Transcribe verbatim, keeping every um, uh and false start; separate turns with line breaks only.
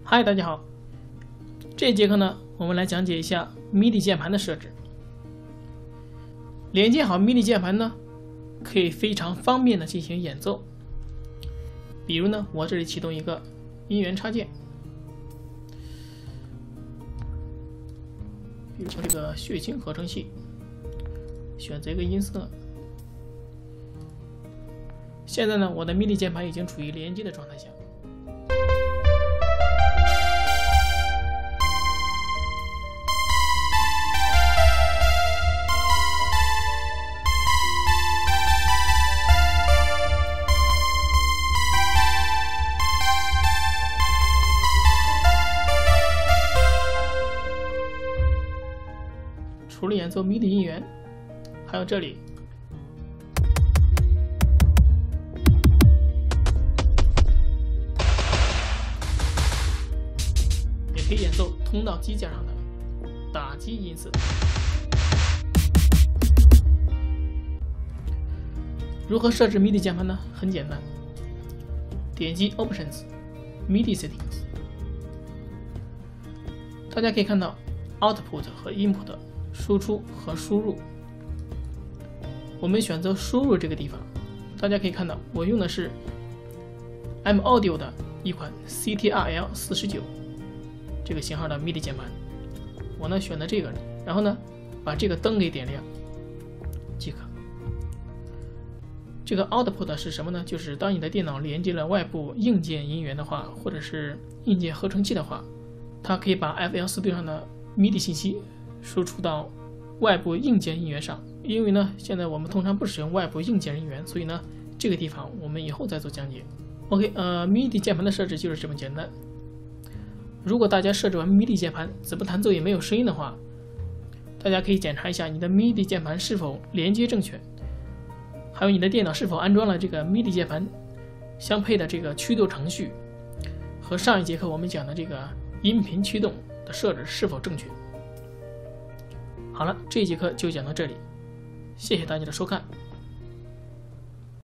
嗨，大家好。这节课呢，我们来讲解一下 M I D I 键盘的设置。连接好 M I D I 键盘呢，可以非常方便的进行演奏。比如呢，我这里启动一个音源插件，比如这个血清合成器，选择一个音色。现在呢，我的 M I D I 键盘已经处于连接的状态下。除了演奏 M I D I 音源，还有这里也可以演奏通到机架上的打击音色。如何设置 M I D I 键盘呢？很简单，点击 Options M I D I Settings， 大家可以看到 Output 和 Input。输出和输入，我们选择输入这个地方，大家可以看到我用的是 M Audio 的一款 C T R L 四十九 这个型号的 M I D I 键盘，我呢选择这个，然后呢把这个灯给点亮即可。这个 Output 是什么呢？就是当你的电脑连接了外部硬件音源的话，或者是硬件合成器的话，它可以把 F L 四六 上的 M I D I 信息输出到外部硬件音源上。因为呢，现在我们通常不使用外部硬件音源，所以呢，这个地方我们以后再做讲解。OK， 呃 ，M I D I 键盘的设置就是这么简单。如果大家设置完 M I D I 键盘，怎么弹奏也没有声音的话，大家可以检查一下你的 M I D I 键盘是否连接正确，还有你的电脑是否安装了这个 M I D I 键盘相配的这个驱动程序，和上一节课我们讲的这个音频驱动的设置是否正确。好了，这一节课就讲到这里，谢谢大家的收看。